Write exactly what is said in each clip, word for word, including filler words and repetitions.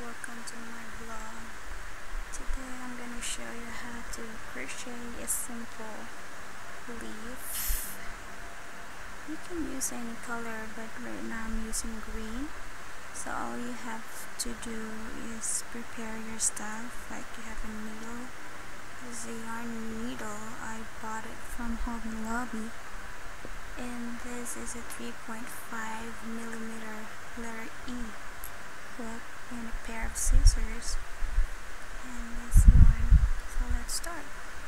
welcome to my blog. Today I'm going to show you how to crochet a simple leaf. You can use any color, but right now I'm using green. So all you have to do is prepare your stuff. Like you have a needle. This is a yarn needle. I bought it from Hobby Lobby. And this is a three point five millimeter letter E hook and a pair of scissors and this yarn. So let's start.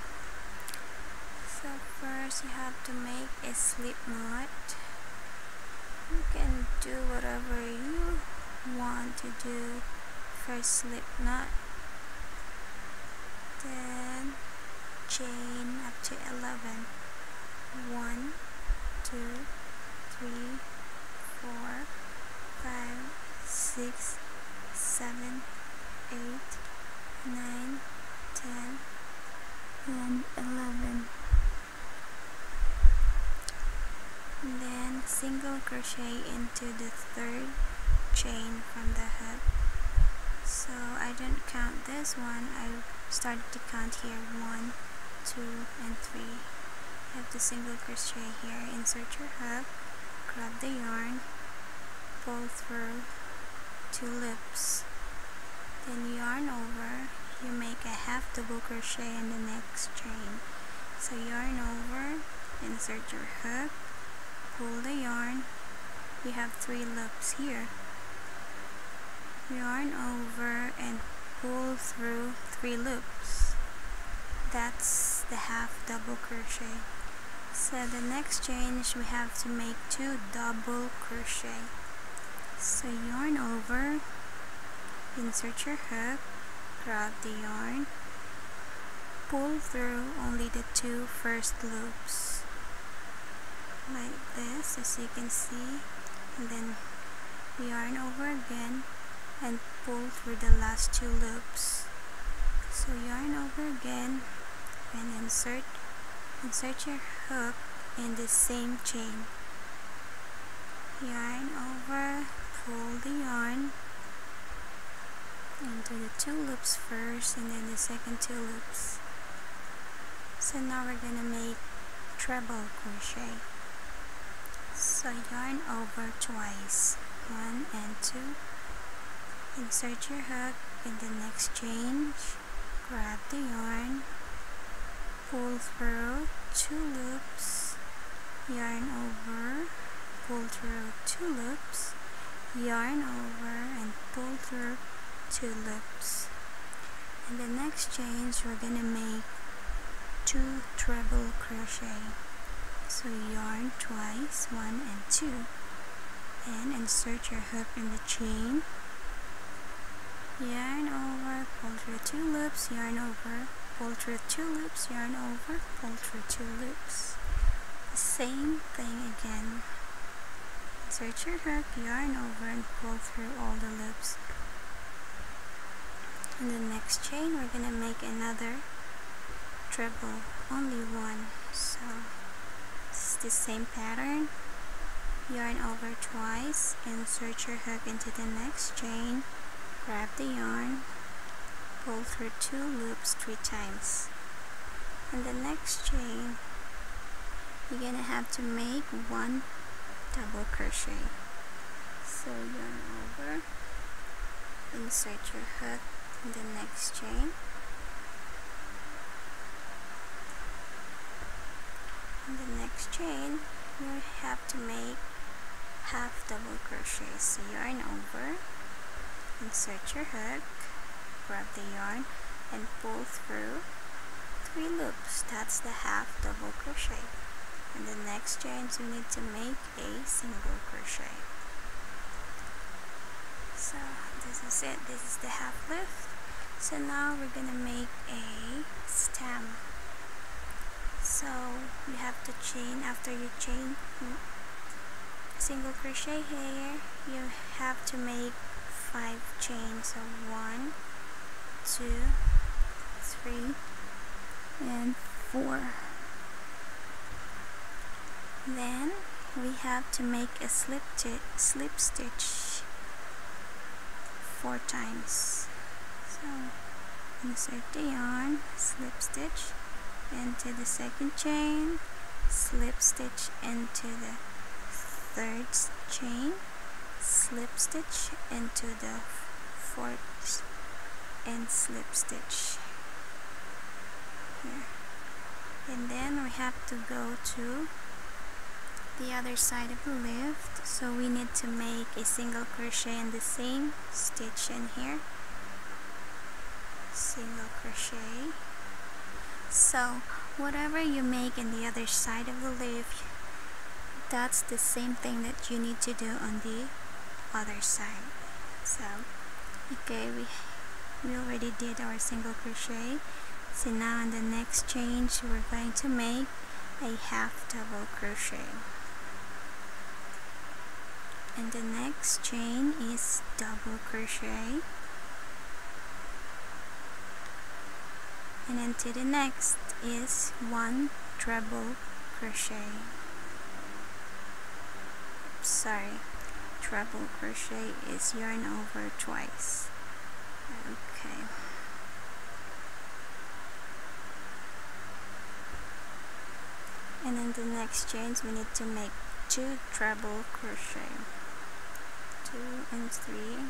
So first you have to make a slip knot. You can do whatever you want to do. First slip knot, then chain up to eleven. One, two, three, four, five, six, seven, eight, nine, ten, and eleven. And then single crochet into the third chain from the hook. So I didn't count this one. I started to count here one, two, and three. You have to single crochet here. Insert your hook, grab the yarn, pull through two loops, then yarn over. You make a half double crochet in the next chain. So yarn over, insert your hook, pull the yarn. You have three loops here. Yarn over and pull through three loops. That's the half double crochet. So the next change, we have to make two double crochet. So yarn over, insert your hook, grab the yarn, pull through only the two first loops like this, as you can see, and then yarn over again and pull through the last two loops. So yarn over again and insert insert your hook in the same chain. Yarn over, pull the yarn into the two loops first and then the second two loops. So now we're gonna make treble crochet. So yarn over twice, one and two. Insert your hook in the next chain, grab the yarn, pull through two loops, yarn over, pull through two loops, yarn over and pull through two loops. In the next chain we're gonna make two treble crochet. So yarn twice, one and two, and insert your hook in the chain, yarn over, pull through two loops, yarn over, pull through two loops, yarn over, pull through two loops. The same thing again. Insert your hook, yarn over and pull through all the loops. In the next chain we're gonna make another treble, only one. So it's the same pattern. Yarn over twice, insert your hook into the next chain, grab the yarn, pull through two loops three times. In the next chain you're gonna have to make one double crochet. So yarn over, insert your hook in the next chain, in the next chain you have to make half double crochet. So yarn over, insert your hook, grab the yarn and pull through three loops. That's the half double crochet. In the next chain you need to make a single crochet. So this is it. This is the half lift. So now we're gonna make a stem. So you have to chain. After you chain single crochet here, you have to make five chains. So one, two, three, and four. Then we have to make a slip, slip stitch four times. So insert the yarn, slip stitch into the second chain, slip stitch into the third chain, slip stitch into the fourth, and slip stitch here. And then we have to go to the other side of the lift, so we need to make a single crochet in the same stitch in here, single crochet. So whatever you make in the other side of the lift, that's the same thing that you need to do on the other side. So okay, we we already did our single crochet. So now in the next change we're going to make a half double crochet, and the next chain is double crochet, and into the next is one treble crochet. Sorry, treble crochet is yarn over twice. Okay. And in the next chains we need to make two treble crochet, two and three,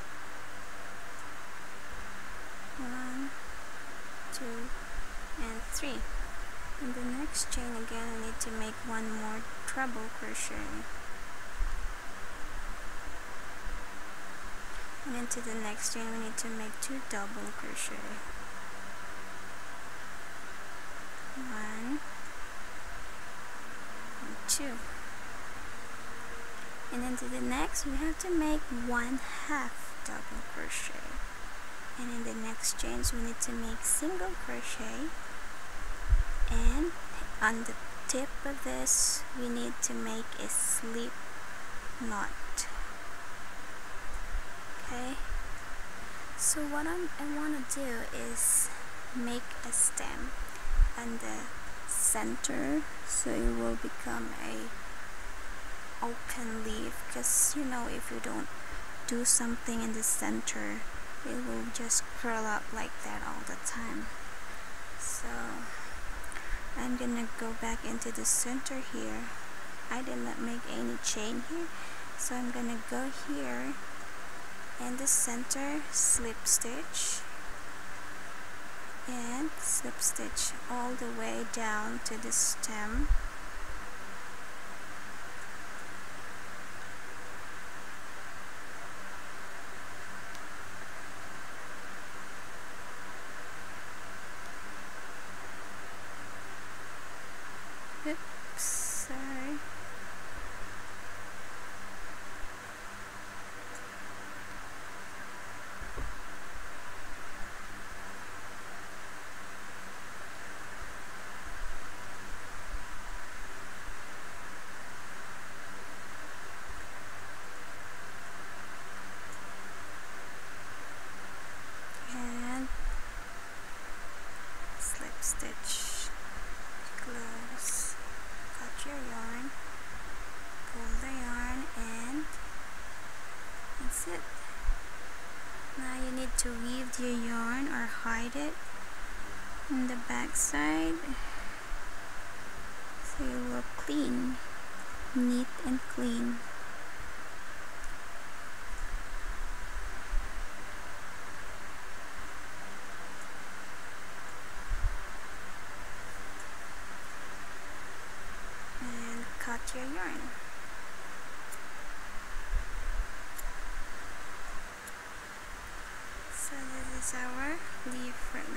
one, two and three. In the next chain again we need to make one more treble crochet, and into the next chain we need to make two double crochet, one and two. And into the next we have to make one half double crochet, and in the next chains we need to make single crochet, and on the tip of this we need to make a slip knot. Okay, so what I'm, I want to do is make a stem on the center, so it will become a open leaf, because you know, if you don't do something in the center it will just curl up like that all the time. So I'm gonna go back into the center here. I did not make any chain here, so I'm gonna go here in the center, slip stitch and slip stitch all the way down to the stem, oops, sorry. And slip stitch, close, cut your yarn, pull the yarn, and that's it. Now you need to weave your yarn or hide it on the back side, so it will clean, neat and clean. And cut your yarn. So this is our leaf